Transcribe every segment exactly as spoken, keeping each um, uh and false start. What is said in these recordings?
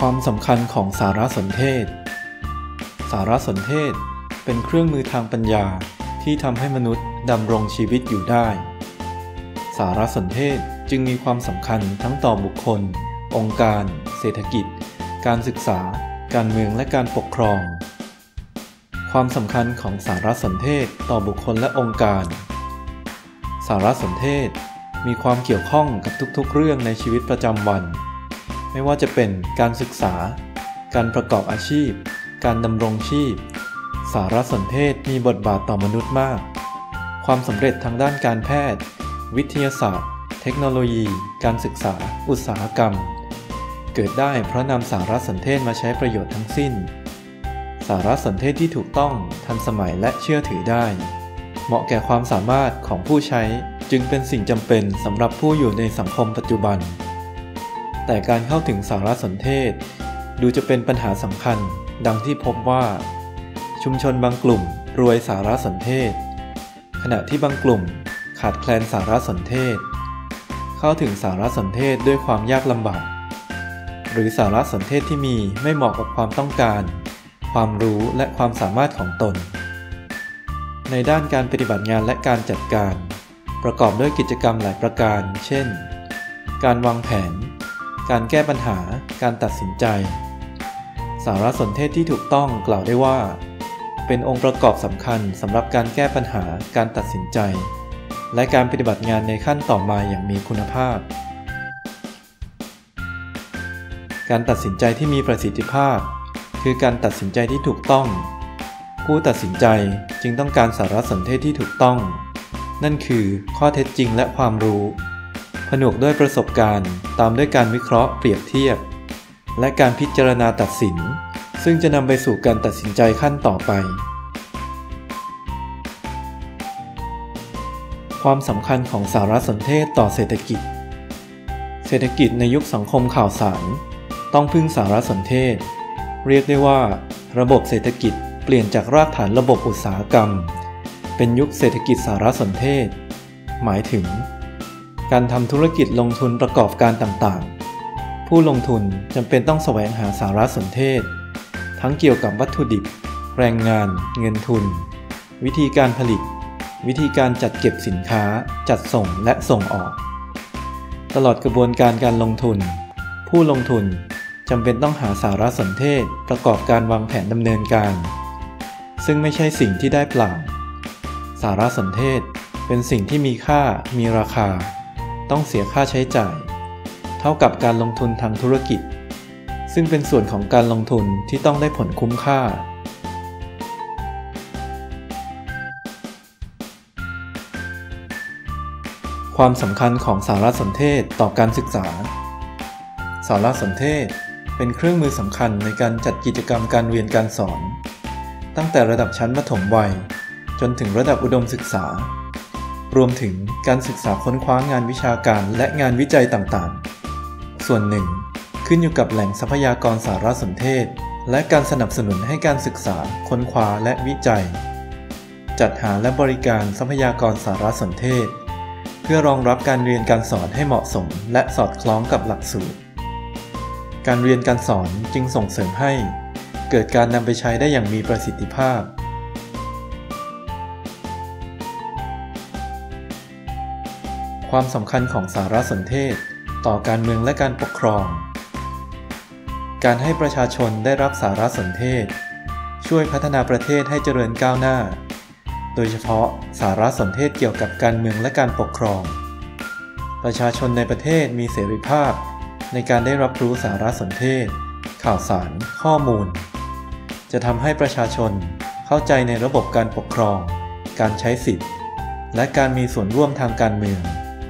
ความสำคัญของสารสนเทศสารสนเทศเป็นเครื่องมือทางปัญญาที่ทำให้มนุษย์ดำรงชีวิตอยู่ได้สารสนเทศจึงมีความสำคัญทั้งต่อบุคคลองค์การเศรษฐกิจการศึกษาการเมืองและการปกครองความสำคัญของสารสนเทศต่อบุคคลและองค์การสารสนเทศมีความเกี่ยวข้องกับทุกๆเรื่องในชีวิตประจำวันไม่ว่าจะเป็นการศึกษาการประกอบอาชีพการดำรงชีพสารสนเทศมีบทบาทต่อมนุษย์มากความสำเร็จทางด้านการแพทย์วิทยาศาสตร์เทคโนโลยีการศึกษาอุตสาหกรรมเกิดได้เพราะนำสารสนเทศมาใช้ประโยชน์ทั้งสิ้นสารสนเทศที่ถูกต้องทันสมัยและเชื่อถือได้เหมาะแก่ความสามารถของผู้ใช้จึงเป็นสิ่งจำเป็นสำหรับผู้อยู่ในสังคมปัจจุบันแต่การเข้าถึงสารสนเทศดูจะเป็นปัญหาสำคัญดังที่พบว่าชุมชนบางกลุ่มรวยสารสนเทศขณะที่บางกลุ่มขาดแคลนสารสนเทศเข้าถึงสารสนเทศด้วยความยากลำบากหรือสารสนเทศที่มีไม่เหมาะกับความต้องการความรู้และความสามารถของตนในด้านการปฏิบัติงานและการจัดการประกอบด้วยกิจกรรมหลายประการเช่นการวางแผนการแก้ปัญหาการตัดสินใจสารสนเทศที่ถูกต้องกล่าวได้ว่าเป็นองค์ประกอบสำคัญสำหรับการแก้ปัญหาการตัดสินใจและการปฏิบัติงานในขั้นต่อมาอย่างมีคุณภาพการตัดสินใจที่มีประสิทธิภาพคือการตัดสินใจที่ถูกต้องผู้ตัดสินใจจึงต้องการสารสนเทศที่ถูกต้องนั่นคือข้อเท็จจริงและความรู้ผนวกด้วยประสบการณ์ตามด้วยการวิเคราะห์เปรียบเทียบและการพิจารณาตัดสินซึ่งจะนำไปสู่การตัดสินใจขั้นต่อไปความสำคัญของสารสนเทศต่อเศรษฐกิจเศรษฐกิจในยุคสังคมข่าวสารต้องพึ่งสารสนเทศเรียกได้ว่าระบบเศรษฐกิจเปลี่ยนจากรากฐานระบบอุตสาหกรรมเป็นยุคเศรษฐกิจสารสนเทศหมายถึงการทำธุรกิจลงทุนประกอบการต่างๆผู้ลงทุนจำเป็นต้องแสวงหาสารสนเทศทั้งเกี่ยวกับวัตถุดิบแรงงานเงินทุนวิธีการผลิตวิธีการจัดเก็บสินค้าจัดส่งและส่งออกตลอดกระบวนการการลงทุนผู้ลงทุนจำเป็นต้องหาสารสนเทศประกอบการวางแผนดำเนินการซึ่งไม่ใช่สิ่งที่ได้เปล่าสารสนเทศเป็นสิ่งที่มีค่ามีราคาต้องเสียค่าใช้จ่ายเท่ากับการลงทุนทางธุรกิจซึ่งเป็นส่วนของการลงทุนที่ต้องได้ผลคุ้มค่าความสำคัญของสารสนเทศต่อการศึกษาสารสนเทศเป็นเครื่องมือสำคัญในการจัดกิจกรรมการเรียนการสอนตั้งแต่ระดับชั้นประถมวัยจนถึงระดับอุดมศึกษารวมถึงการศึกษาค้นคว้างานวิชาการและงานวิจัยต่างๆส่วนหนึ่งขึ้นอยู่กับแหล่งทรัพยากรสารสนเทศและการสนับสนุนให้การศึกษาค้นคว้าและวิจัยจัดหาและบริการทรัพยากรสารสนเทศเพื่อรองรับการเรียนการสอนให้เหมาะสมและสอดคล้องกับหลักสูตรการเรียนการสอนจึงส่งเสริมให้เกิดการนำไปใช้ได้อย่างมีประสิทธิภาพความสำคัญของสารสนเทศต่อการเมืองและการปกครองการให้ประชาชนได้รับสารสนเทศช่วยพัฒนาประเทศให้เจริญก้าวหน้าโดยเฉพาะสารสนเทศเกี่ยวกับการเมืองและการปกครองประชาชนในประเทศมีเสรีภาพในการได้รับรู้สารสนเทศข่าวสารข้อมูลจะทำให้ประชาชนเข้าใจในระบบการปกครองการใช้สิทธิ์และการมีส่วนร่วมทางการเมือง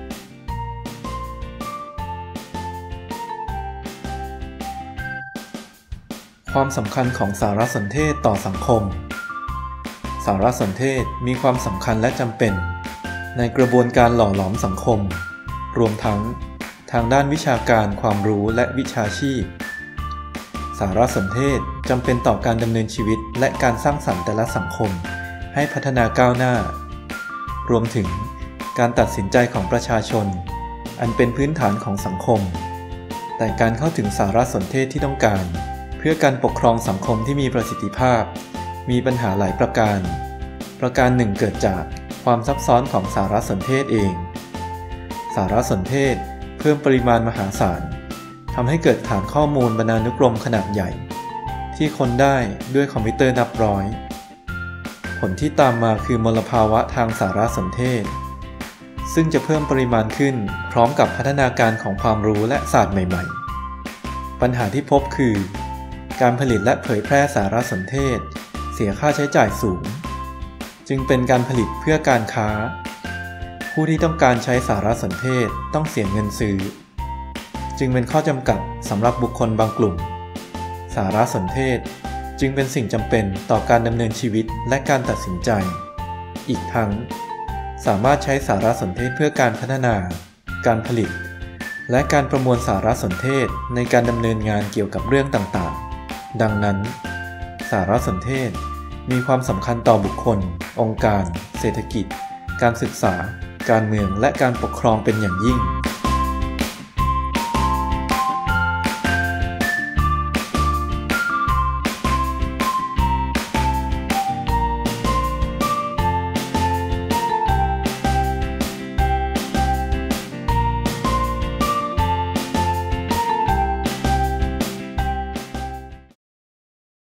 ความสำคัญของสารสนเทศต่อสังคมสารสนเทศมีความสำคัญและจำเป็นในกระบวนการหล่อหลอมสังคมรวมทั้งทางด้านวิชาการความรู้และวิชาชีพสารสนเทศจำเป็นต่อการดำเนินชีวิตและการสร้างสรรค์แต่ละสังคมให้พัฒนาก้าวหน้ารวมถึงการตัดสินใจของประชาชนอันเป็นพื้นฐานของสังคมแต่การเข้าถึงสารสนเทศที่ต้องการเพื่อการปกครองสังคมที่มีประสิทธิภาพมีปัญหาหลายประการประการหนึ่งเกิดจากความซับซ้อนของสารสนเทศเองสารสนเทศเพิ่มปริมาณมหาศาลทำให้เกิดฐานข้อมูลบรรณานุกรมขนาดใหญ่ที่ค้นได้ด้วยคอมพิวเตอร์นับร้อยผลที่ตามมาคือมลภาวะทางสารสนเทศซึ่งจะเพิ่มปริมาณขึ้นพร้อมกับพัฒนาการของความรู้และศาสตร์ใหม่ๆปัญหาที่พบคือการผลิตและเผยแพร่สารสนเทศเสียค่าใช้จ่ายสูงจึงเป็นการผลิตเพื่อการค้าผู้ที่ต้องการใช้สารสนเทศต้องเสียเงินซื้อจึงเป็นข้อจำกัดสำหรับบุคคลบางกลุ่มสารสนเทศจึงเป็นสิ่งจำเป็นต่อการดำเนินชีวิตและการตัดสินใจอีกทั้งสามารถใช้สารสนเทศเพื่อการพัฒนาการผลิตและการประมวลสารสนเทศในการดำเนินงานเกี่ยวกับเรื่องต่างๆดังนั้นสารสนเทศมีความสำคัญต่อบุคคลองค์การเศรษฐกิจการศึกษาการเมืองและการปกครองเป็นอย่างยิ่ง